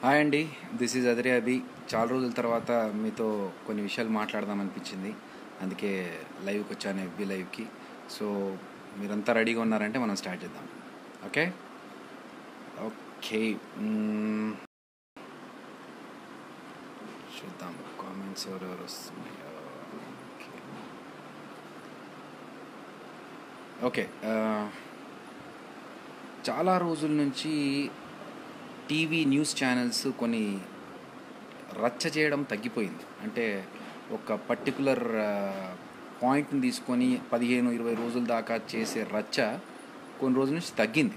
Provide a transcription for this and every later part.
Hi అండి, this is అదిరే అభి. చాలా రోజుల తర్వాత మీతో కొన్ని విషయాలు మాట్లాడదామనిపించింది. అందుకే లైవ్కి వచ్చాను, ఎఫ్బీ లైవ్కి. సో మీరంతా రెడీగా ఉన్నారంటే మనం స్టార్ట్ చేద్దాం. ఓకే ఓకే చూద్దాం కామెంట్స్ ఎవరెవరు వస్తున్నాయో. ఓకే చాలా రోజుల నుంచి టీవీ న్యూస్ ఛానల్స్ కొన్ని రచ్చ చేయడం తగ్గిపోయింది. అంటే ఒక పర్టికులర్ పాయింట్ని తీసుకొని 15-20 రోజుల దాకా చేసే రచ్చ కొన్ని రోజుల నుంచి తగ్గింది.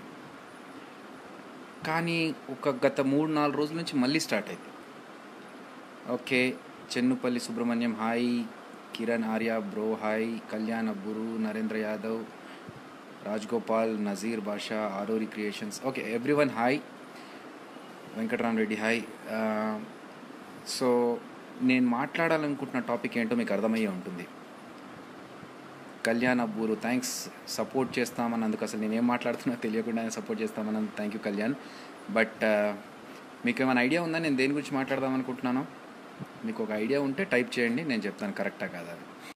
కానీ ఒక గత 3-4 రోజుల నుంచి మళ్ళీ స్టార్ట్ అయింది. Okay, Chennupalli Subrahmanyam hi, Kiran Arya bro hi, Kalyan Abburu, Narendra Yadav, Rajgopal, Nazir Basha, Aruri creations, okay everyone hi, Venkatram Reddy hi. So నేను మాట్లాడాలనుకుంటున్న టాపిక్ ఏంటో మీకు అర్థమయ్యే ఉంటుంది. కళ్యాణ్ అబ్బూరు థ్యాంక్స్, సపోర్ట్ చేస్తామన్నందుకు. అసలు నేనేం మాట్లాడుతున్నా తెలియకుండా సపోర్ట్ చేస్తామన్నందుకు థ్యాంక్ యూ కళ్యాణ్. బట్ మీకు ఏమైనా ఐడియా ఉందా నేను దేని గురించి మాట్లాడదాం అనుకుంటున్నాను? మీకు ఒక ఐడియా ఉంటే టైప్ చేయండి, నేను చెప్తాను కరెక్టా కాదా.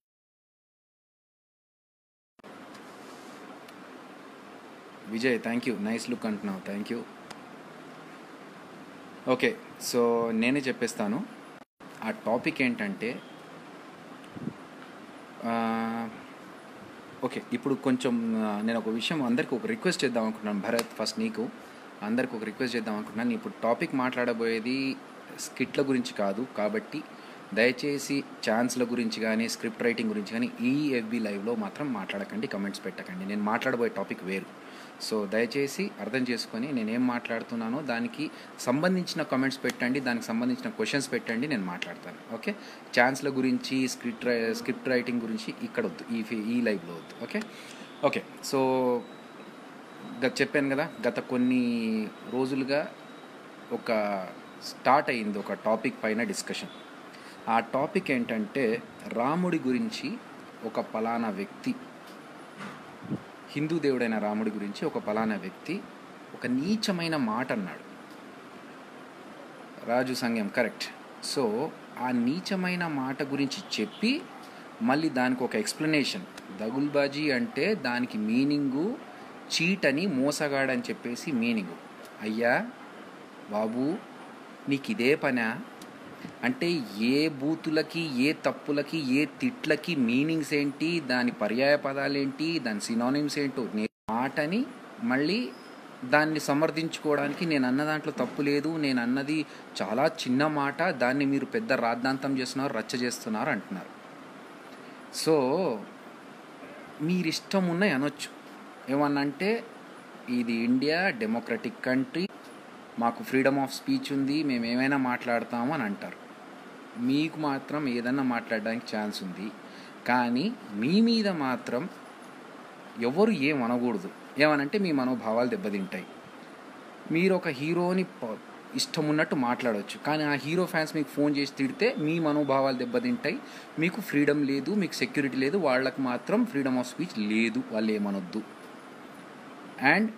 Vijay thank you, nice look అంటున్నావు, థ్యాంక్ యూ. ఓకే, సో నేనే చెప్పేస్తాను. ఆ టాపిక్ ఏంటంటే ఓకే, ఇప్పుడు కొంచెం నేను ఒక విషయం అందరికీ ఒక రిక్వెస్ట్ చేద్దాం అనుకుంటున్నాను. భరత్, ఫస్ట్ నీకు అందరికి ఒక రిక్వెస్ట్ చేద్దాం అనుకుంటున్నాను. ఇప్పుడు టాపిక్ మాట్లాడబోయేది స్కిట్ల గురించి కాదు, కాబట్టి దయచేసి ఛాన్స్ల గురించి కానీ స్క్రిప్ట్ రైటింగ్ గురించి కానీ ఈ ఎఫ్బీ లైవ్లో మాత్రం మాట్లాడకండి, కమెంట్స్ పెట్టకండి. నేను మాట్లాడబోయే టాపిక్ వేరు. సో దయచేసి అర్థం చేసుకొని నేనేం మాట్లాడుతున్నానో దానికి సంబంధించిన కమెంట్స్ పెట్టండి, దానికి సంబంధించిన క్వశ్చన్స్ పెట్టండి, నేను మాట్లాడతాను. ఓకే, ఛాన్స్ల గురించి స్క్రిప్ట్ రైటింగ్ గురించి ఇక్కడ వద్దు, ఈ లైవ్లో వద్దు. ఓకే ఓకే సో చెప్పాను కదా, గత కొన్ని రోజులుగా ఒక స్టార్ట్ అయింది ఒక టాపిక్ పైన డిస్కషన్. ఆ టాపిక్ ఏంటంటే రాముడి గురించి ఒక పలానా వ్యక్తి, హిందూ దేవుడైన రాముడి గురించి ఒక పలానా వ్యక్తి ఒక నీచమైన మాట అన్నాడు. రాజు సంఘం కరెక్ట్. సో ఆ నీచమైన మాట గురించి చెప్పి మళ్ళీ దానికి ఒక ఎక్స్ప్లెనేషన్. దగుల్బాజీ అంటే దానికి మీనింగు చీట్ అని, మోసగాడని చెప్పేసి మీనింగు. అయ్యా బాబు, నీకు ఇదే పనా? అంటే ఏ బూతులకి, ఏ తప్పులకి, ఏ తిట్లకి మీనింగ్స్ ఏంటి, దాని పర్యాయ పదాలేంటి, దాని సినానిమ్స్ ఏంటో మాటని మళ్ళీ దాన్ని సమర్థించుకోవడానికి నేను అన్న దాంట్లో తప్పు లేదు, నేను అన్నది చాలా చిన్న మాట, దాన్ని మీరు పెద్ద రాద్ధాంతం చేస్తున్నారు, రచ్చ చేస్తున్నారు అంటున్నారు. సో మీరిష్టం ఉన్నాయి అనొచ్చు. ఏమన్నంటే ఇది ఇండియా డెమోక్రటిక్ కంట్రీ, మాకు ఫ్రీడమ్ ఆఫ్ స్పీచ్ ఉంది, మేము ఏమైనా మాట్లాడతాము అని అంటారు. మీకు మాత్రం ఏదన్నా మాట్లాడడానికి ఛాన్స్ ఉంది, కానీ మీ మీద మాత్రం ఎవరు ఏమనకూడదు. ఏమనంటే మీ మనోభావాలు దెబ్బతింటాయి. మీరు ఒక హీరోని ఇష్టం ఉన్నట్టు మాట్లాడవచ్చు, కానీ ఆ హీరో ఫ్యాన్స్ మీకు ఫోన్ చేసి తిడితే మీ మనోభావాలు దెబ్బతింటాయి. మీకు ఫ్రీడమ్ లేదు, మీకు సెక్యూరిటీ లేదు, వాళ్ళకి మాత్రం ఫ్రీడమ్ ఆఫ్ స్పీచ్ లేదు, వాళ్ళు ఏమనొద్దు. అండ్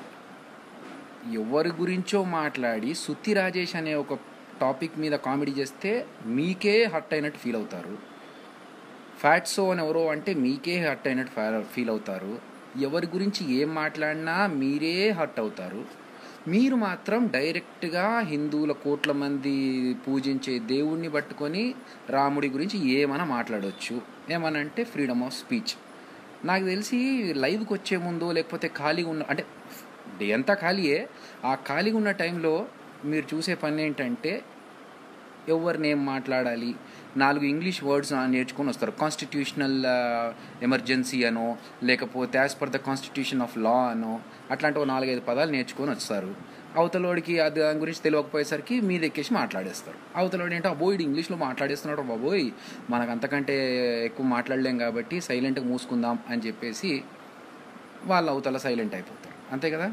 ఎవరి గురించో మాట్లాడి సుత్తి రాజేష్ అనే ఒక టాపిక్ మీద కామెడీ చేస్తే మీకే హర్ట్ అయినట్టు ఫీల్ అవుతారు. ఫ్యాట్సో అని ఎవరో అంటే మీకే హర్ట్ అయినట్టు ఫీల్ అవుతారు. ఎవరి గురించి ఏం మాట్లాడినా మీరే హర్ట్ అవుతారు. మీరు మాత్రం డైరెక్ట్గా హిందువుల కోట్ల మంది పూజించే దేవుణ్ణి పట్టుకొని రాముడి గురించి ఏమైనా మాట్లాడవచ్చు. ఏమనంటే ఫ్రీడమ్ ఆఫ్ స్పీచ్. నాకు తెలిసి లైవ్కి వచ్చే ముందు లేకపోతే ఖాళీగా ఉన్న, అంటే డే అంతా ఖాళీయే, ఆ ఖాళీగా ఉన్న టైంలో మీరు చూసే పని ఏంటంటే ఎవరిని ఏం మాట్లాడాలి, 4 ఇంగ్లీష్ వర్డ్స్ నేర్చుకొని వస్తారు. కాన్స్టిట్యూషనల్ ఎమర్జెన్సీ అనో, లేకపోతే as per the constitution of law అనో, అట్లాంటి 4-5 పదాలు నేర్చుకొని వస్తారు. అవతలోడికి అది దాని గురించి తెలియకపోయేసరికి మీద ఎక్కేసి మాట్లాడేస్తారు. అవతలోడు ఏంటో అబోయ్ ఇంగ్లీష్లో మాట్లాడేస్తున్నాడు, బాబోయ్ మనకు అంతకంటే ఎక్కువ మాట్లాడలేం కాబట్టి సైలెంట్గా మూసుకుందాం అని చెప్పేసి వాళ్ళు అవతల సైలెంట్ అయిపోతారు. అంతే కదా.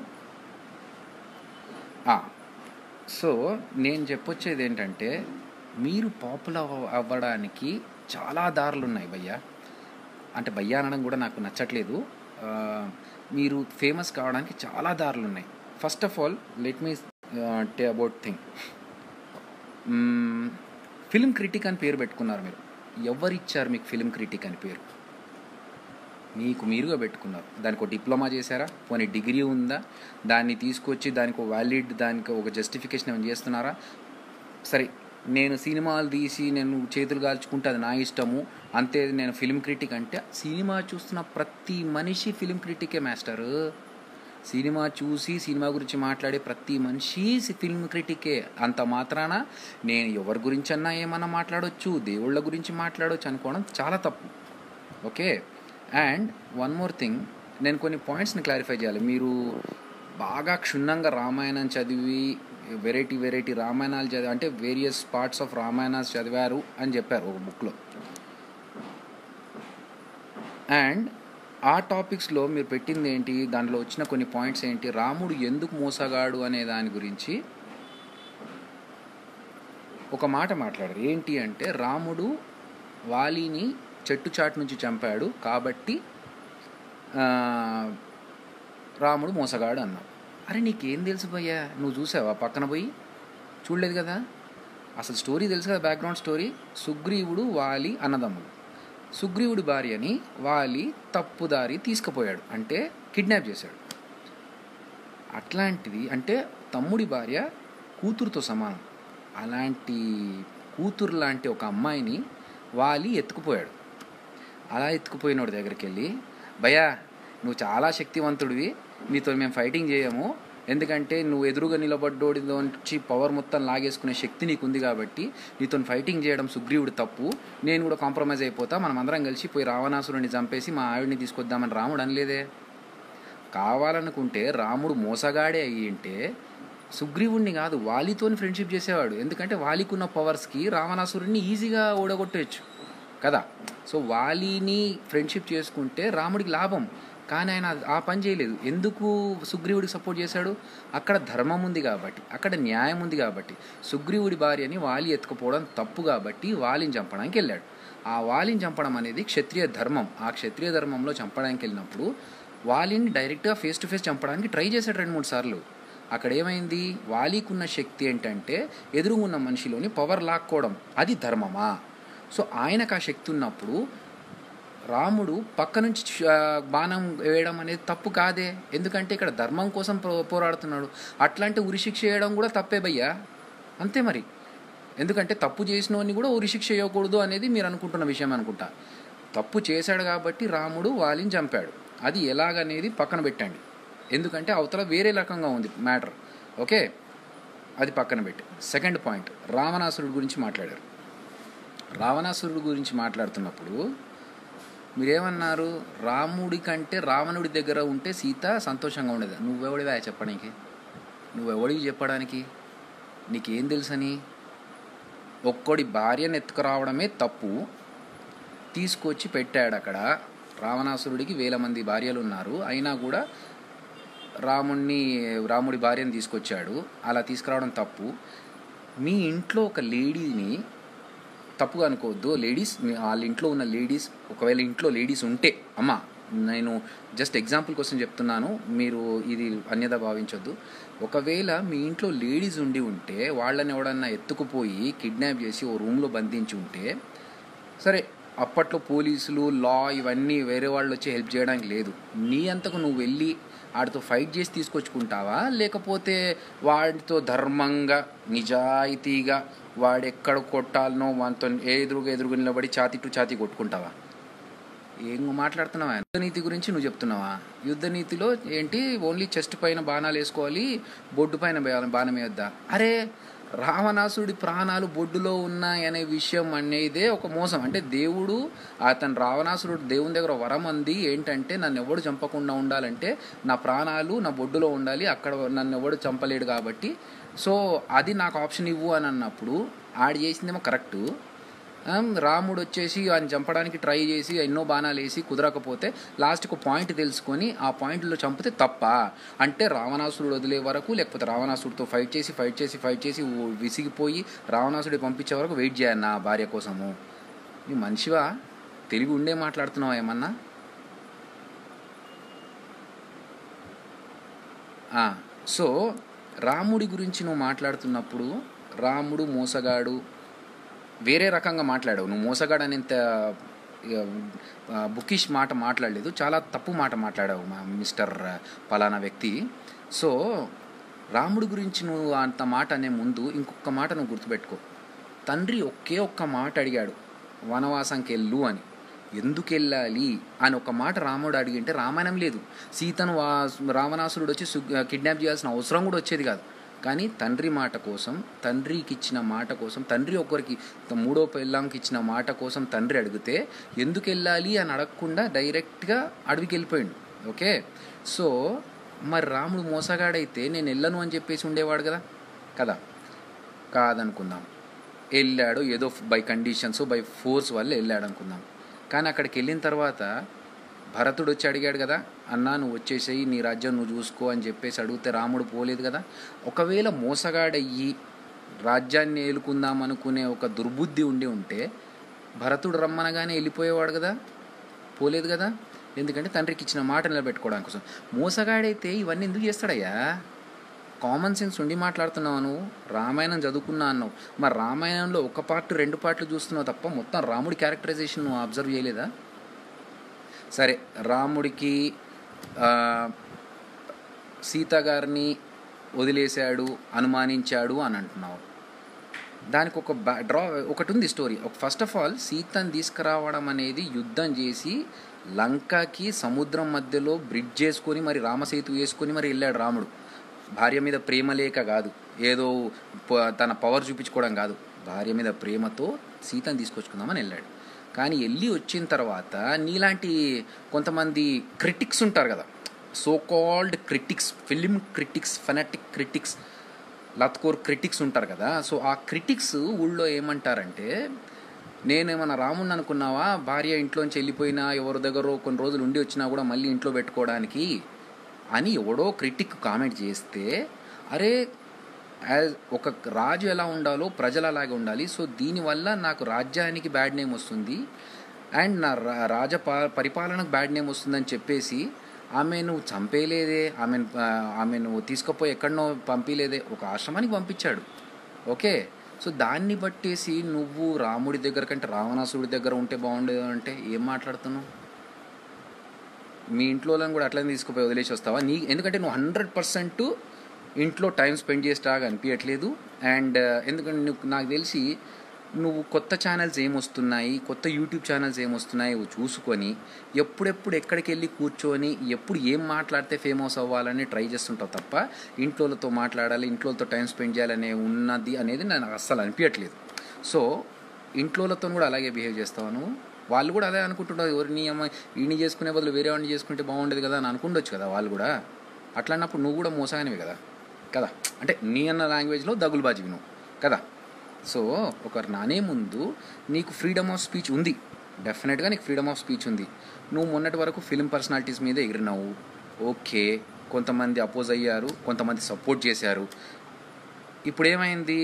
సో నేను చెప్పొచ్చేది ఏంటంటే మీరు పాపులర్ అవ్వడానికి చాలా దారులు ఉన్నాయి భయ్యా. అంటే భయ్యా అనడం కూడా నాకు నచ్చట్లేదు. మీరు ఫేమస్ కావడానికి చాలా దారులు ఉన్నాయి. First of all let me tell about thing. Film critic అని పేరు పెట్టుకున్నారు మీరు. ఎవరిచ్చారు మీకు ఫిల్మ్ క్రిటిక్ అని పేరు? మీకు మీరుగా పెట్టుకున్నారు. దానికి ఒక డిప్లొమా చేశారా? పోనీ డిగ్రీ ఉందా? దాన్ని తీసుకొచ్చి దానికి ఒక వ్యాలిడ్, దానికి ఒక జస్టిఫికేషన్ ఏమైనా చేస్తున్నారా? సరే, నేను సినిమాలు తీసి నేను చేతులు కాల్చుకుంటే అది నా ఇష్టము, అంతే నేను ఫిల్మ్ క్రిటిక్ అంటే, సినిమా చూస్తున్న ప్రతి మనిషి ఫిల్మ్ క్రిటికే మాస్టరు. సినిమా చూసి సినిమా గురించి మాట్లాడే ప్రతి మనిషి ఫిల్మ్ క్రిటికే. అంత మాత్రాన నేను ఎవరి గురించి అన్నా ఏమన్నా మాట్లాడవచ్చు, దేవుళ్ళ గురించి మాట్లాడవచ్చు అనుకోవడం చాలా తప్పు. Okay. And one more thing, నేను కొన్ని పాయింట్స్ని క్లారిఫై చేయాలి. మీరు బాగా క్షుణ్ణంగా రామాయణం చదివి వెరైటీ రామాయణాలు చదివి, అంటే వేరియస్ పార్ట్స్ ఆఫ్ రామాయణాలు చదివారు అని చెప్పారు ఒక బుక్లో. అండ్ ఆ టాపిక్స్లో మీరు పెట్టింది ఏంటి, దాంట్లో వచ్చిన కొన్ని పాయింట్స్ ఏంటి, రాముడు ఎందుకు మోసగాడు అనే దాని గురించి ఒక మాట మాట్లాడారు. ఏంటి అంటే, రాముడు వాలిని చెట్టు చాటు నుంచి చంపాడు కాబట్టి రాముడు మోసగాడు అన్నావు. అరే నీకేం తెలుసు భయ్యా? నువ్వు చూసావా పక్కన పోయి? చూడలేదు కదా. అసలు స్టోరీ తెలుసు కదా, బ్యాక్గ్రౌండ్ స్టోరీ. సుగ్రీవుడు వాలి అన్నదమ్ముడు. సుగ్రీవుడి భార్యని వాలి తప్పుదారి తీసుకుపోయాడు, అంటే కిడ్నాప్ చేశాడు. అట్లాంటిది అంటే తమ్ముడి భార్య కూతురుతో సమానం. అలాంటి కూతురు లాంటి ఒక అమ్మాయిని వాలి ఎత్తుకుపోయాడు. అలా ఎత్తుకుపోయినోడి దగ్గరికి వెళ్ళి, భయ్యా నువ్వు చాలా శక్తివంతుడివి, నీతో మేము ఫైటింగ్ చేయము, ఎందుకంటే నువ్వు ఎదురుగా నిలబడ్డోడిలోంచి పవర్ మొత్తం లాగేసుకునే శక్తి నీకుంది కాబట్టి నీతో ఫైటింగ్ చేయడం సుగ్రీవుడు తప్పు, నేను కూడా కాంప్రమైజ్ అయిపోతా, మనం అందరం కలిసి పోయి రావణాసురుడిని చంపేసి మా ఆవిడ్ని తీసుకొద్దామని రాముడు అనలేదే. కావాలనుకుంటే రాముడు మోసగాడే అయ్యి ఉంటే సుగ్రీవుడిని కాదు వాలితోని ఫ్రెండ్షిప్ చేసేవాడు. ఎందుకంటే వాలికున్న పవర్స్కి రావణాసురుడిని ఈజీగా ఓడగొట్టవచ్చు కదా. సో వాలిని ఫ్రెండ్షిప్ చేసుకుంటే రాముడికి లాభం. కానీ ఆయన ఆ పని చేయలేదు. ఎందుకు సుగ్రీవుడికి సపోర్ట్ చేశాడు? అక్కడ ధర్మం ఉంది కాబట్టి, అక్కడ న్యాయం ఉంది కాబట్టి. సుగ్రీవుడి భార్యని వాలి ఎత్తుకుపోవడం తప్పు కాబట్టి వాలిని చంపడానికి వెళ్ళాడు. ఆ వాలిని చంపడం అనేది క్షత్రియ ధర్మం. ఆ క్షత్రియ ధర్మంలో చంపడానికి వెళ్ళినప్పుడు వాలిని డైరెక్ట్గా ఫేస్ టు ఫేస్ చంపడానికి ట్రై చేశాడు 2-3 సార్లు. అక్కడ ఏమైంది? వాలికున్న శక్తి ఏంటంటే ఎదురుగున్న మనిషిలోని పవర్ లాక్కోవడం. అది ధర్మమా? సో ఆయనకు ఆ శక్తి ఉన్నప్పుడు రాముడు పక్క నుంచి బాణం వేయడం అనేది తప్పు కాదే. ఎందుకంటే ఇక్కడ ధర్మం కోసం పోరాడుతున్నాడు. అట్లాంటి ఉరిశిక్ష వేయడం కూడా తప్పే భయ్యా, అంతే మరి. ఎందుకంటే తప్పు చేసినోని కూడా ఉరిశిక్ష వేయకూడదు అనేది మీరు అనుకుంటున్న విషయం అనుకుంటా. తప్పు చేశాడు కాబట్టి రాముడు వాలిని చంపాడు. అది ఎలాగనేది పక్కన పెట్టండి, ఎందుకంటే అవతల వేరే రకంగా ఉంది మ్యాటర్. ఓకే, అది పక్కన పెట్టి సెకండ్ పాయింట్, రావణాసురుడి గురించి మాట్లాడారు. రావణాసురుడి గురించి మాట్లాడుతున్నప్పుడు మీరేమన్నారు? రాముడి కంటే రావణుడి దగ్గర ఉంటే సీత సంతోషంగా ఉండేది. నువ్వెవడివా చెప్పడానికి? నువ్వెవడివి చెప్పడానికి? నీకేం తెలుసని? ఒక్కడి భార్యను ఎత్తుకురావడమే తప్పు, తీసుకొచ్చి పెట్టాడు అక్కడ. రావణాసురుడికి 1000 మంది భార్యలు ఉన్నారు, అయినా కూడా రాముడి భార్యను తీసుకొచ్చాడు. అలా తీసుకురావడం తప్పు. మీ ఇంట్లో ఒక లేడీని తప్పుగా అనుకోవద్దు. లేడీస్, వాళ్ళ ఇంట్లో ఉన్న లేడీస్, ఒకవేళ ఇంట్లో లేడీస్ ఉంటే, అమ్మ నేను జస్ట్ ఎగ్జాంపుల్ కోసం చెప్తున్నాను, మీరు ఇది అన్యదా భావించొద్దు. ఒకవేళ మీ ఇంట్లో లేడీస్ ఉంటే వాళ్ళని ఎవడన్నా ఎత్తుకుపోయి కిడ్నాప్ చేసి ఓ రూమ్లో బంధించి ఉంటే సరే, అప్పట్లో పోలీసులు, లా ఇవన్నీ వేరే వాళ్ళు వచ్చి హెల్ప్ చేయడానికి లేదు. నీ అంతకు నువ్వు వెళ్ళి వాడితో ఫైట్ చేసి తీసుకొచ్చుకుంటావా, లేకపోతే వాడితో ధర్మంగా నిజాయితీగా వాడెక్కడ కొట్టాలనో వాటితో ఎదురుగా నిలబడి ఛాతీ టు ఛాతీ కొట్టుకుంటావా? ఏం మాట్లాడుతున్నావా? యుద్ధనీతి గురించి నువ్వు చెప్తున్నావా? యుద్ధనీతిలో ఏంటి, ఓన్లీ చెస్ట్ పైన బాణాలు వేసుకోవాలి, బొడ్డు పైన బాణం వేయొద్దా? అరే, రావణాసుడి ప్రాణాలు బొడ్డులో ఉన్నాయనే విషయం అనేదే ఒక మోసం. అంటే దేవుడు, అతను రావణాసురుడు దేవుని దగ్గర వరం అంది ఏంటంటే, నన్ను ఎవడు చంపకుండా ఉండాలంటే నా ప్రాణాలు నా బొడ్డులో ఉండాలి, అక్కడ నన్ను ఎవడు చంపలేడు కాబట్టి సో అది నాకు ఆప్షన్ ఇవ్వు అని అన్నప్పుడు ఆడు చేసిందేమో కరెక్టు. రాముడు వచ్చేసి ఆయన చంపడానికి ట్రై చేసి ఎన్నో బాణాలు వేసి కుదరకపోతే లాస్ట్కి పాయింట్ తెలుసుకొని ఆ పాయింట్లో చంపితే తప్ప? అంటే రావణాసురుడు వదిలే వరకు, లేకపోతే రావణాసుడితో ఫైట్ చేసి విసిగిపోయి రావణాసుడి పంపించే వరకు వెయిట్ చేయాలి నా భార్య కోసము? నీ మనిషివా? తెలివి ఉండే మాట్లాడుతున్నావా ఏమన్నా? సో రాముడి గురించి నువ్వు మాట్లాడుతున్నప్పుడు రాముడు మోసగాడు వేరే రకంగా మాట్లాడావు. నువ్వు మోసగాడు అనేంత బుకిష్ మాట మాట్లాడలేదు, చాలా తప్పు మాట మాట్లాడావు మా మిస్టర్ పలానా వ్యక్తి. సో రాముడి గురించి నువ్వు అంత మాట అనే ముందు ఇంకొక మాట నువ్వు గుర్తుపెట్టుకో. తండ్రి ఒకే ఒక్క మాట అడిగాడు, వనవాసంకి వెళ్ళు అని. ఎందుకు వెళ్ళాలి అని ఒక మాట రాముడు అడిగింటే రామాయణం లేదు, సీతను రావణాసురుడు వచ్చి కిడ్నాప్ చేయాల్సిన అవసరం కూడా వచ్చేది కాదు. కానీ తండ్రి మాట కోసం, తండ్రికి ఇచ్చిన మాట కోసం, తండ్రి ఒకరికి మూడో పెళ్ళాంకి ఇచ్చిన మాట కోసం తండ్రి అడిగితే ఎందుకు వెళ్ళాలి అని అడగకుండా డైరెక్ట్గా అడవికి వెళ్ళిపోయాడు. ఓకే, సో మరి రాముడు మోసగాడైతే నేను వెళ్ళను అని చెప్పేసి ఉండేవాడు కదా కదా కాదనుకుందాం, వెళ్ళాడు ఏదో బై కండిషన్స్ బై ఫోర్స్ వల్ల వెళ్ళాడు అనుకుందాం. కానీ అక్కడికి వెళ్ళిన తర్వాత భరతుడు వచ్చి అడిగాడు కదా, అన్నా నువ్వు వచ్చేసేయి, నీ రాజ్యం నువ్వు చూసుకో అని చెప్పేసి అడిగితే రాముడు పోలేదు కదా. ఒకవేళ మోసగాడయ్యి రాజ్యాన్ని ఏలుకుందాం అనుకునే ఒక దుర్బుద్ధి ఉంటే భరతుడు రమ్మనగానే వెళ్ళిపోయేవాడు కదా, పోలేదు కదా. ఎందుకంటే తండ్రికి ఇచ్చిన మాట నిలబెట్టుకోవడానికి కోసం. మోసగాడైతే ఇవన్నీ ఎందుకు చేస్తాడయ్యా? కామన్ సెన్స్ ఉండి మాట్లాడుతున్నావు. నువ్వు రామాయణం చదువుకున్నా అన్నావు, మరి రామాయణంలో ఒక పార్ట్ 2 పార్ట్లు చూస్తున్నావు తప్ప మొత్తం రాముడి క్యారెక్టరైజేషన్ నువ్వు అబ్జర్వ్ చేయలేదా? సరే, రాముడికి సీత గారిని వదిలేశాడు, అనుమానించాడు అని అంటున్నావు. దానికి ఒక ఒకటి ఉంది స్టోరీ. ఫస్ట్ ఆఫ్ ఆల్ సీతను తీసుకురావడం అనేది యుద్ధం చేసి లంకకి సముద్రం మధ్యలో బ్రిడ్జ్ చేసుకొని మరి రామసేతు వేసుకొని మరి వెళ్ళాడు రాముడు. భార్య మీద ప్రేమ లేక కాదు, ఏదో తన పవర్ చూపించుకోవడం కాదు, భార్య మీద ప్రేమతో సీతను తీసుకొచ్చుకుందామని వెళ్ళాడు. కానీ వెళ్ళి వచ్చిన తర్వాత నీలాంటి కొంతమంది క్రిటిక్స్ ఉంటారు కదా, so called critics, film critics, fanatic critics, లత్కోర్ క్రిటిక్స్ ఉంటారు కదా. సో ఆ క్రిటిక్స్ ఊళ్ళో ఏమంటారంటే, నేనేమన్నా రాముడిని అనుకున్నావా, భార్య ఇంట్లోంచి వెళ్ళిపోయినా ఎవరి దగ్గర కొన్ని రోజులు ఉండి వచ్చినా కూడా మళ్ళీ ఇంట్లో పెట్టుకోవడానికి అని ఎవడో క్రిటిక్ కామెంట్ చేస్తే, అరే ఒక రాజు ఎలా ఉండాలో ప్రజలు అలాగే ఉండాలి, సో దీనివల్ల నాకు రాజ్యానికి బ్యాడ్ నేమ్ వస్తుంది అండ్ నా పరిపాలనకు బ్యాడ్ నేమ్ వస్తుందని చెప్పేసి ఆమె నువ్వు చంపేయలేదే, ఆమె నువ్వు తీసుకుపోయి ఎక్కడనో పంపించలేదే, ఒక ఆశ్రమానికి పంపించాడు. ఓకే, సో దాన్ని బట్టేసి నువ్వు రాముడి దగ్గర కంటే రావణాసురుడి దగ్గర ఉంటే బాగుండేది అంటే ఏం మాట్లాడుతున్నావు? మీ ఇంట్లో వాళ్ళని కూడా అట్లనే తీసుకుపోయి వదిలేసి వస్తావా? ఎందుకంటే నువ్వు 100% ఇంట్లో టైం స్పెండ్ చేసేలాగా అనిపించట్లేదు. అండ్ ఎందుకంటే నాకు తెలిసి నువ్వు కొత్త ఛానల్స్ ఏమొస్తున్నాయి, కొత్త యూట్యూబ్ ఛానల్స్ ఏమొస్తున్నాయి చూసుకొని ఎప్పుడెప్పుడు ఎక్కడికి వెళ్ళి కూర్చొని ఎప్పుడు ఏం మాట్లాడితే ఫేమస్ అవ్వాలని ట్రై చేస్తుంటావు తప్ప ఇంట్లోతో మాట్లాడాలి, ఇంట్లోతో టైం స్పెండ్ చేయాలనే ఉన్నది అనేది నాకు అస్సలు అనిపించట్లేదు. సో ఇంట్లోతో కూడా అలాగే బిహేవ్ చేస్తావు నువ్వు. వాళ్ళు కూడా అదే అనుకుంటుంటారు, ఎవరిని ఈయన చేసుకునే బదులు వేరే వాడిని చేసుకుంటే బాగుండేది కదా అని అనుకుండొచ్చు కదా వాళ్ళు కూడా. అట్లా అన్నప్పుడు నువ్వు కూడా మోసగానివి కదా కదా అంటే నీ అన్న లాంగ్వేజ్లో దగులుబాజీవి నువ్వు కదా. సో ఒకరు నానే ముందు నీకు ఫ్రీడమ్ ఆఫ్ స్పీచ్ ఉంది, డెఫినెట్గా నీకు ఫ్రీడమ్ ఆఫ్ స్పీచ్ ఉంది. నువ్వు మొన్నటి వరకు ఫిలిం పర్సనాలిటీస్ మీద ఎగిరినావు, ఓకే, కొంతమంది అపోజ్ అయ్యారు, కొంతమంది సపోర్ట్ చేశారు. ఇప్పుడు ఏమైంది,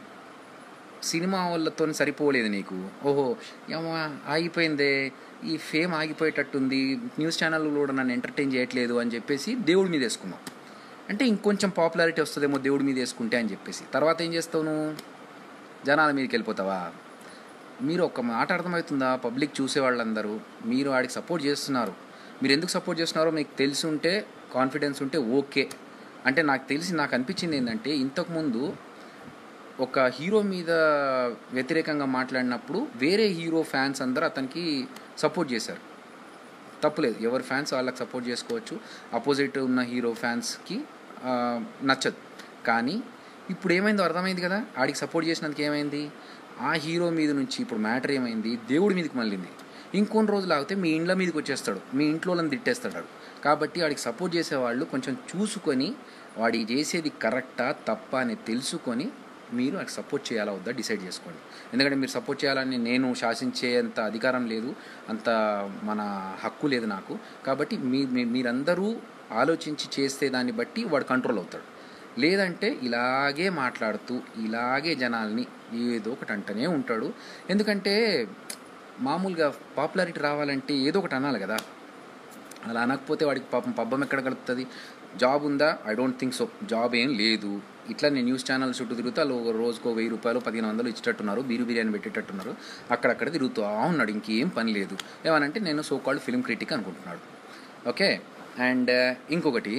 సినిమా వాళ్ళతో సరిపోలేదు నీకు, ఓహో ఏమో ఆగిపోయిందే, ఈ ఫేమ్ ఆగిపోయేటట్టుంది, న్యూస్ ఛానల్ కూడా నన్ను ఎంటర్టైన్ చేయట్లేదు అని చెప్పేసి దేవుడి మీద వేసుకున్నావు. అంటే ఇంకొంచెం పాపులారిటీ వస్తుందేమో దేవుడి మీద వేసుకుంటే అని చెప్పేసి తర్వాత ఏం చేస్తావు నువ్వు, జనాల మీదకి వెళ్ళిపోతావా? మీరు ఒక మాట అర్థమవుతుందా? పబ్లిక్ చూసేవాళ్ళందరూ మీరు వాడికి సపోర్ట్ చేస్తున్నారు. మీరు ఎందుకు సపోర్ట్ చేస్తున్నారో మీకు తెలిసి ఉంటే, కాన్ఫిడెన్స్ ఉంటే ఓకే. అంటే నాకు అనిపించింది ఏంటంటే, ఇంతకుముందు ఒక హీరో మీద వ్యతిరేకంగా మాట్లాడినప్పుడు వేరే హీరో ఫ్యాన్స్ అందరూ అతనికి సపోర్ట్ చేశారు, తప్పులేదు, ఎవరి ఫ్యాన్స్ వాళ్ళకి సపోర్ట్ చేసుకోవచ్చు, అపోజిట్ ఉన్న హీరో ఫ్యాన్స్కి నచ్చదు. కానీ ఇప్పుడు ఏమైందో అర్థమైంది కదా, ఆడికి సపోర్ట్ చేసినందుకు ఏమైంది, ఆ హీరో మీద నుంచి ఇప్పుడు మ్యాటర్ ఏమైంది, దేవుడి మీదకి మళ్ళింది. ఇంకొన్ని రోజులు ఆగితే మీ ఇండ్ల మీదకి వచ్చేస్తాడు, మీ ఇంట్లో వాళ్ళని తిట్టేస్తాడు. కాబట్టి వాడికి సపోర్ట్ చేసేవాళ్ళు కొంచెం చూసుకొని వాడికి చేసేది కరెక్టా తప్పా అని తెలుసుకొని మీరు వాడికి సపోర్ట్ చేయాలా వద్దా డిసైడ్ చేసుకోండి. ఎందుకంటే మీరు సపోర్ట్ చేయాలని నేను శాసించేంత అధికారం లేదు, అంత మన హక్కు లేదు నాకు. కాబట్టి మీరందరూ ఆలోచించి చేస్తే దాన్ని బట్టి వాడు కంట్రోల్ అవుతాడు. లేదంటే ఇలాగే మాట్లాడుతూ ఇలాగే జనాల్ని ఏదో ఒకటి అంటనే ఉంటాడు. ఎందుకంటే మామూలుగా పాపులారిటీ రావాలంటే ఏదో ఒకటి అనాలి కదా, అలా అనకపోతే వాడికి పాపం పబ్బం ఎక్కడ గడుపుతుంది? జాబ్ ఉందా? I don't think so, job ఏం లేదు. ఇట్లా నేను న్యూస్ ఛానల్ చుట్టూ తిరుగుతూ వాళ్ళు రోజుకో 1000 రూపాయలు 1500 ఇచ్చేటట్టున్నారు, బిర్యానీ పెట్టేటట్టున్నారు, అక్కడక్కడ తిరుగుతూ ఉన్నాడు, ఇంకేం పని లేదు. ఏమనంటే నేను సో కాల్డ్ ఫిల్మ్ క్రిటిక్ అనుకుంటున్నాడు. ఓకే. అండ్ ఇంకొకటి,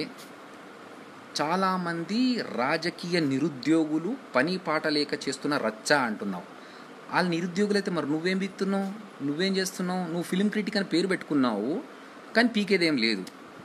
చాలామంది రాజకీయ నిరుద్యోగులు పని పాట లేక చేస్తున్న రచ్చ అంటున్నావు. వాళ్ళు నిరుద్యోగులు అయితే మరి నువ్వేం బిత్తున్నావు, నువ్వేం చేస్తున్నావు? నువ్వు ఫిల్మ్ క్రిటిక్ అని పేరు పెట్టుకున్నావు, కానీ పీకేదేం లేదు.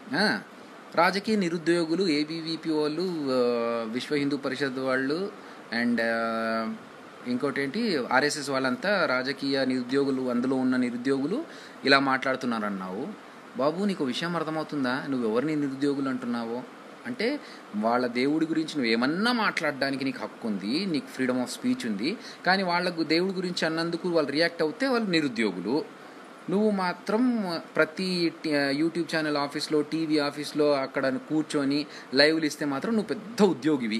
రాజకీయ నిరుద్యోగులు, ఏబీవీపీ వాళ్ళు, విశ్వ హిందూ పరిషత్ వాళ్ళు, అండ్ ఇంకోటి ఏంటి ఆర్ఎస్ఎస్ వాళ్ళంతా రాజకీయ నిరుద్యోగులు, అందులో ఉన్న నిరుద్యోగులు ఇలా మాట్లాడుతున్నారన్నావు. బాబు, నీకు విషయం అర్థమవుతుందా? నువ్వు ఎవరిని నిరుద్యోగులు అంటున్నావో? అంటే వాళ్ళ దేవుడి గురించి నువ్వేమన్నా మాట్లాడడానికి నీకు హక్కు ఉంది, నీకు ఫ్రీడమ్ ఆఫ్ స్పీచ్ ఉంది. కానీ వాళ్ళకు దేవుడి గురించి అన్నందుకు వాళ్ళు రియాక్ట్ అవుతే వాళ్ళు నిరుద్యోగులు. నువ్వు మాత్రం ప్రతి యూట్యూబ్ ఛానల్ ఆఫీస్లో, టీవీ ఆఫీస్లో అక్కడ కూర్చొని లైవ్లు ఇస్తే మాత్రం నువ్వు పెద్ద ఉద్యోగివి.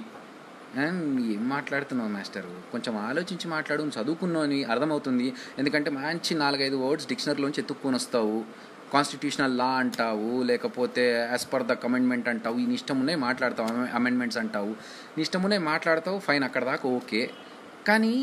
ఏం మాట్లాడుతున్నావు మాస్టరు? కొంచెం ఆలోచించి మాట్లాడు. చదువుకున్నావు అని అర్థమవుతుంది. ఎందుకంటే మంచి 4-5 వర్డ్స్ డిక్షనరీలోంచి ఎత్తుక్కొని వస్తావు. కాన్స్టిట్యూషనల్ లా అంటావు, లేకపోతే యాజ్ పర్ ద కమెంట్మెంట్ అంటావు, నీ ఇష్టం ఉన్నాయి మాట్లాడతావు, అమెండ్మెంట్స్ అంటావు, నీ ఇష్టం ఉన్నాయి మాట్లాడతావు, ఫైన్, అక్కడ దాకా ఓకే. కానీ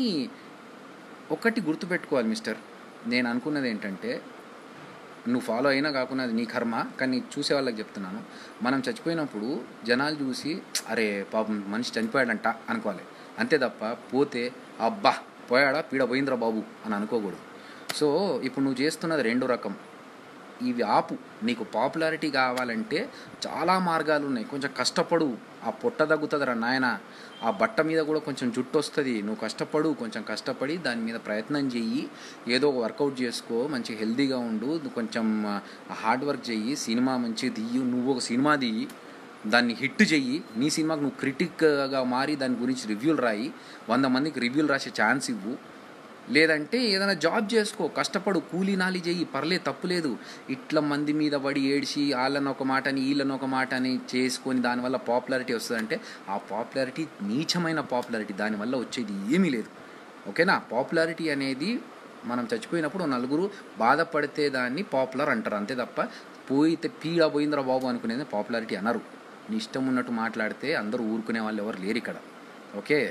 ఒకటి గుర్తుపెట్టుకోవాలి మిస్టర్, నేను అనుకున్నది ఏంటంటే, నువ్వు ఫాలో అయినా కాకుండా అది నీ కర్మ, కానీ చూసే వాళ్ళకి చెప్తున్నాను, మనం చచ్చిపోయినప్పుడు జనాలు చూసి అరే పాపం మనిషి చనిపోయాడంట అనుకోవాలి, అంతే తప్ప పోతే అబ్బా పోయాడా పీడ పోయిందిరా బాబు అని అనుకోకూడదు. సో ఇప్పుడు నువ్వు చేస్తున్నది రెండో రకం. ఇవి ఆపు. నీకు పాపులారిటీ కావాలంటే చాలా మార్గాలు ఉన్నాయి. కొంచెం కష్టపడు, ఆ పొట్ట తగ్గుతుందిరా నాయన, ఆ బట్ట మీద కూడా కొంచెం జుట్టు వస్తుంది. నువ్వు కష్టపడు, కొంచెం కష్టపడి దాని మీద ప్రయత్నం చెయ్యి, ఏదో ఒక వర్కౌట్ చేసుకో, మంచి హెల్తీగా ఉండు, కొంచెం హార్డ్ వర్క్ చెయ్యి, సినిమా మంచిగా తీయి, నువ్వు ఒక సినిమా తీయి, దాన్ని హిట్ చెయ్యి, నీ సినిమాకి నువ్వు క్రిటిక్గా మారి దాని గురించి రివ్యూలు రాయి, 100 మందికి రివ్యూలు రాసే ఛాన్స్ ఇవ్వు. లేదంటే ఏదైనా జాబ్ చేసుకో, కష్టపడు, కూలీ నాలి చెయ్యి, పర్లేదు, తప్పులేదు. ఇట్లా మంది మీద పడి ఏడ్చి వాళ్ళని ఒక మాటని వీళ్ళని ఒక మాట అని చేసుకొని దానివల్ల పాపులారిటీ వస్తుందంటే ఆ పాపులారిటీ నీచమైన పాపులారిటీ, దానివల్ల వచ్చేది ఏమీ లేదు. ఓకేనా? పాపులారిటీ అనేది మనం చచ్చిపోయినప్పుడు నలుగురు బాధపడితే దాన్ని పాపులర్ అంటారు, అంతే తప్ప పోయితే పీడ పోయిందిరా బాబు అనుకునేది పాపులారిటీ అనరు. నీ ఇష్టం ఉన్నట్టు మాట్లాడితే అందరూ ఊరుకునే వాళ్ళు ఎవరు లేరు ఇక్కడ. ఓకే.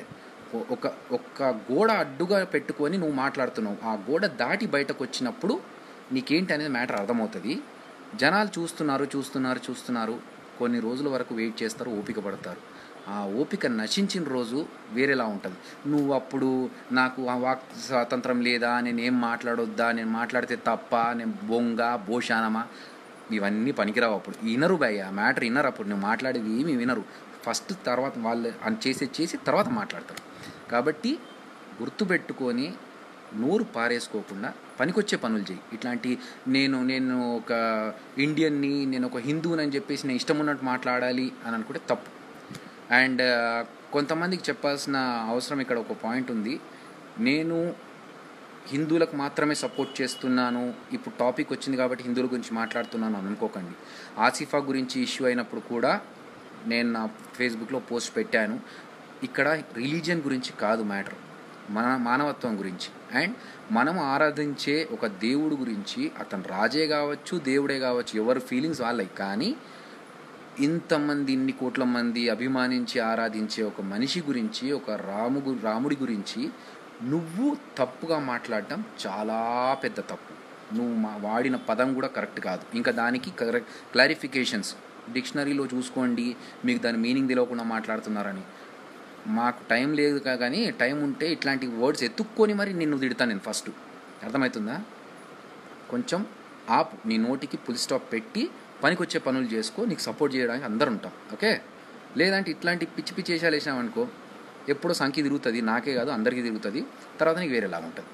ఒక గోడ అడ్డుగా పెట్టుకొని నువ్వు మాట్లాడుతున్నావు, ఆ గోడ దాటి బయటకు వచ్చినప్పుడు నీకేంటి అనేది మ్యాటర్ అర్థమవుతుంది. జనాలు చూస్తున్నారు, కొన్ని రోజుల వరకు వెయిట్ చేస్తారు, ఓపిక పడతారు. ఆ ఓపిక నశించిన రోజు వేరేలా ఉంటుంది. నువ్వు అప్పుడు నాకు ఆ వాక్ స్వాతంత్రం లేదా, నేనేం మాట్లాడొద్దా, నేను మాట్లాడితే తప్ప, నేను భోషానమా, ఇవన్నీ పనికిరావు. అప్పుడు వినరు భయ్య, మ్యాటర్ వినరు. అప్పుడు నువ్వు మాట్లాడేది ఏమి వినరు. ఫస్ట్ తర్వాత వాళ్ళు చేసి తర్వాత మాట్లాడతారు. కాబట్టి గుర్తుపెట్టుకొని నోరు పారేసుకోకుండా పనికొచ్చే పనులు చేయి. ఇట్లాంటి నేను ఒక ఇండియన్ని, నేను ఒక హిందువుని అని చెప్పేసి నేను ఇష్టం ఉన్నట్టు మాట్లాడాలి అని అనుకుంటే తప్పు. అండ్ కొంతమందికి చెప్పాల్సిన అవసరం ఇక్కడ ఒక పాయింట్ ఉంది. నేను హిందువులకు మాత్రమే సపోర్ట్ చేస్తున్నాను, ఇప్పుడు టాపిక్ వచ్చింది కాబట్టి హిందువుల గురించి మాట్లాడుతున్నాను అని అనుకోకండి. ఆసిఫా గురించి ఇష్యూ అయినప్పుడు కూడా నేను నా ఫేస్బుక్లో పోస్ట్ పెట్టాను. ఇక్కడ రిలీజియన్ గురించి కాదు మ్యాటర్, మానవత్వం గురించి. అండ్ మనం ఆరాధించే ఒక దేవుడు గురించి, అతను రాజే కావచ్చు, దేవుడే కావచ్చు, ఎవరి ఫీలింగ్స్ వాళ్ళవి. కానీ ఇంతమంది, ఇన్ని కోట్ల మంది అభిమానించి ఆరాధించే ఒక మనిషి గురించి, ఒక రాముడి గురించి నువ్వు తప్పుగా మాట్లాడటం చాలా పెద్ద తప్పు. నువ్వు వాడిన పదం కూడా కరెక్ట్ కాదు. ఇంకా దానికి క్లారిఫికేషన్స్ డిక్షనరీలో చూసుకోండి, మీకు దాని మీనింగ్ తెలియకుండా మాట్లాడుతున్నారని. మాకు టైం లేదు కానీ టైం ఉంటే ఇట్లాంటి వర్డ్స్ ఎత్తుక్కొని మరి నిన్ను తిడతాను నేను ఫస్ట్. అర్థమవుతుందా? కొంచెం ఆపు, నీ నోటికి ఫుల్ స్టాప్ పెట్టి పనికొచ్చే పనులు చేసుకో. నీకు సపోర్ట్ చేయడానికి అందరు ఉంటాం. ఓకే. లేదంటే ఇట్లాంటి పిచ్చి పిచ్చి వేషాలు వేసామనుకో, ఎప్పుడో సంఖ్య తిరుగుతుంది, నాకే కాదు అందరికీ తిరుగుతుంది. తర్వాత నీకు వేరేలాగా ఉంటుంది.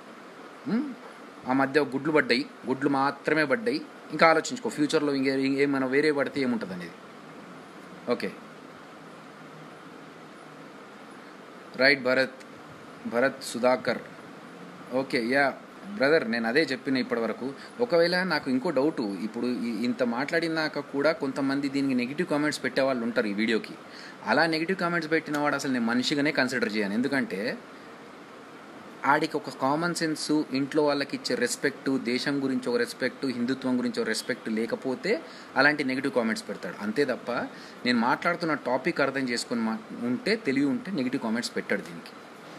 ఆ మధ్య గుడ్లు మాత్రమే పడ్డాయి. ఇంకా ఆలోచించుకో, ఫ్యూచర్లో ఏమైనా వేరే పడితే ఏముంటుంది అనేది. Okay right. Bharat Sudhakar. Okay ya brother, నేను అదే చెప్పిన ఇప్పటి వరకు. ఒకవేళ నాకు ఇంకో డౌటు, ఇప్పుడు ఇంత మాట్లాడినాక కూడా కొంతమంది దీనికి నెగిటివ్ కామెంట్స్ పెట్టేవాళ్ళు ఉంటారు ఈ వీడియోకి. అలా నెగిటివ్ కామెంట్స్ పెట్టిన వాడు అసలు నేను మనిషిగానే కన్సిడర్ చేయను. ఎందుకంటే ఆడికి ఒక కామన్ సెన్స్, ఇంట్లో వాళ్ళకి ఇచ్చే రెస్పెక్టు, దేశం గురించి ఒక రెస్పెక్టు, హిందుత్వం గురించి ఒక రెస్పెక్ట్ లేకపోతే అలాంటి నెగిటివ్ కామెంట్స్ పెడతాడు. అంతే తప్ప నేను మాట్లాడుతున్న టాపిక్ అర్థం చేసుకొని ఉంటే, తెలివి ఉంటే నెగిటివ్ కామెంట్స్ పెట్టాడు దీనికి.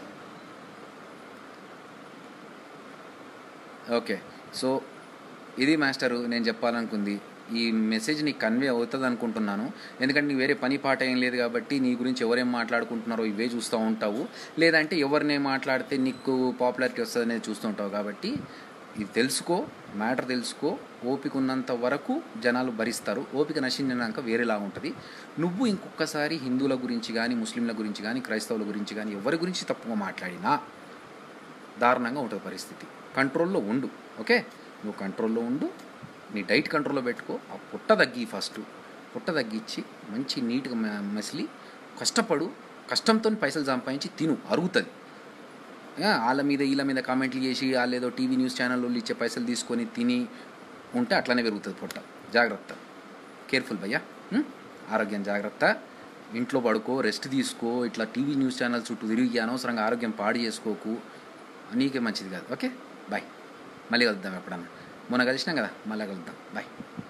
ఓకే, సో ఇది మాస్టరు నేను చెప్పాలనుకుంది. ఈ మెసేజ్ నీకు కన్వే అవుతుంది అనుకుంటున్నాను. ఎందుకంటే నీకు వేరే పని పాట ఏం లేదు కాబట్టి నీ గురించి ఎవరేం మాట్లాడుకుంటున్నారో ఇవే చూస్తూ ఉంటావు, లేదంటే ఎవరినే మాట్లాడితే నీకు పాపులారిటీ వస్తుంది అనేది చూస్తూ ఉంటావు. కాబట్టి ఇది తెలుసుకో, మ్యాటర్ తెలుసుకో. ఓపిక ఉన్నంత వరకు జనాలు భరిస్తారు, ఓపిక నశించినాక వేరేలా ఉంటుంది. నువ్వు ఇంకొకసారి హిందువుల గురించి కానీ, ముస్లింల గురించి కానీ, క్రైస్తవుల గురించి కానీ ఎవరి గురించి తప్పుగా మాట్లాడినా దారుణంగా ఉంటుంది పరిస్థితి. కంట్రోల్లో ఉండు. ఓకే, నువ్వు కంట్రోల్లో ఉండు, నీ డైట్ కంట్రోల్లో పెట్టుకో. ఆ పొట్ట తగ్గి, ఫస్ట్ పొట్ట తగ్గించి మంచి నీట్గా మసిలి కష్టపడు, కష్టంతో పైసలు సంపాదించి తిను, అరుగుతుంది. వాళ్ళ మీద వీళ్ళ మీద కామెంట్లు చేసి వాళ్ళు ఏదో టీవీ న్యూస్ ఛానల్లో ఇచ్చే పైసలు తీసుకొని తిని ఉంటే అట్లనే పెరుగుతుంది పొట్ట. జాగ్రత్త, కేర్ఫుల్ భయ్యా. ఆరోగ్యం జాగ్రత్త, ఇంట్లో పడుకో, రెస్ట్ తీసుకో. ఇట్లా టీవీ న్యూస్ ఛానల్ చుట్టూ తిరిగి అనవసరంగా ఆరోగ్యం పాడు చేసుకోకు, నీకే మంచిది కాదు. Okay, bye. మళ్ళీ కలుద్దాం ఎప్పుడన్నా. మొన్న కలిసినాం కదా, మళ్ళీ కలుద్దాం. బాయ్.